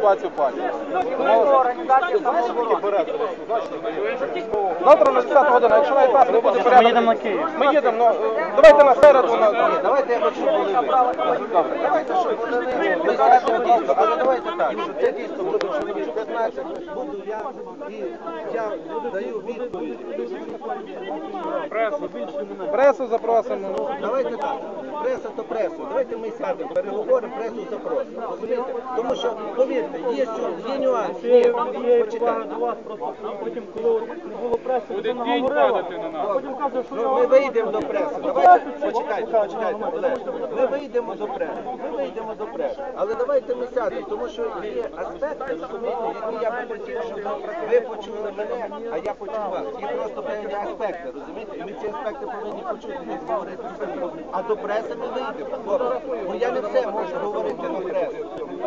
ситуацію в партії. Завтра на 10 годину, якщо навіть нас не буде порядок... Ми їдемо на Київ. Ми їдемо, ну, давайте на середу. Давайте я хочу, щоб були ви. Добре, давайте, щоб були ви. Ми скажемо дійсно, але давайте так, що це дійсно буде чоловік 15, буду я, і я даю відповідь. Пресу запросимо. Давайте так, преса то пресу. Давайте ми сядемо, переговоримо, пресу запросимо. Розумієте? Тому що, повірте, є нюанс. Почекайте. Потім, коли не було преси, ви наговорили, а потім каже, що Ми вийдемо до преси. Давайте, почекайте, Олег. Ми вийдемо до преси. Але давайте ми сядемо, тому що є аспекти, розумієте, які я би хотів, щоб ви почули мене, а я почув вас. Є просто певні аспекти, розумієте? І ми ці аспекти повинні почути, не говорити самі. А до преси ми вийдемо. Бо я не все можу говорити на пресу.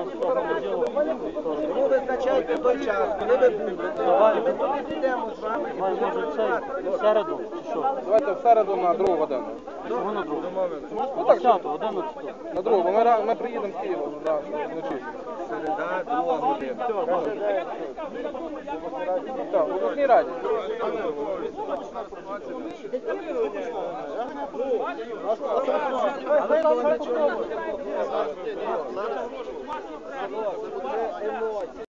Тому визначайте той час, коли ви будете. І ми туди підемо з вами і будемо працювати. в середу, чи що? Давайте в середу на 2 годину. Чому на другу? Ну так, 10, 11. на 2, бо ми приїдемо з Києва вночі. Середа, 2 година. Так, у обласній раді. Але нічого. Це емоції.